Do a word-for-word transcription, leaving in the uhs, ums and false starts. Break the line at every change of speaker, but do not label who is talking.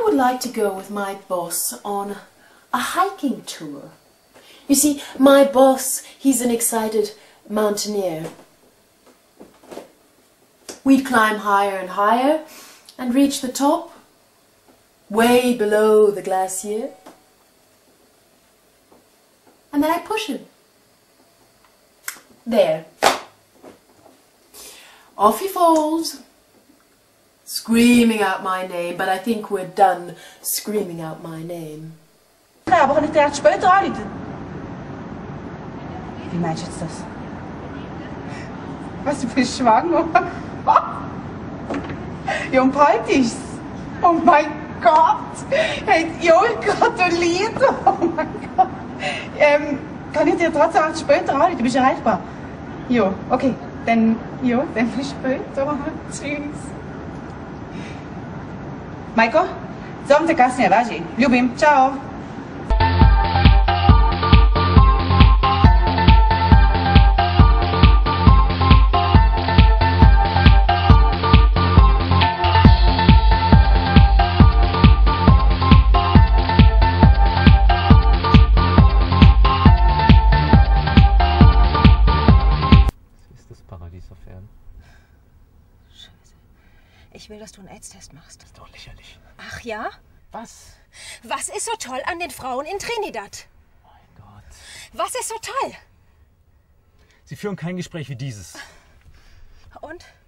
would like to go with my boss on a hiking tour. You see, my boss, he's an excited mountaineer. We'd climb higher and higher and reach the top, way below the glacier. And then I push him. There. Off he falls, screaming out my name, but I think we're done screaming out my name.
Ja, aber kann ich dir erst später anrufen? Wie meinst du jetzt das? Was, du bist schwanger? Ja, und bald ist's. Oh mein Gott! Hey, ja, gratuliert! Oh mein Gott! Ähm, kann ich dir trotzdem erst später anrufen? Du bist erreichbar? Ja, okay. Dann, ja, dann bis später. Tschüss. Majko, zovem te kasnije, važi. Ljubim, čao.
Paradies auf Erden.
Scheiße. Ich will, dass du einen AIDS-Test machst.
Das ist doch lächerlich.
Ach ja?
Was?
Was ist so toll an den Frauen in Trinidad?
Mein Gott.
Was ist so toll?
Sie führen kein Gespräch wie dieses.
Und?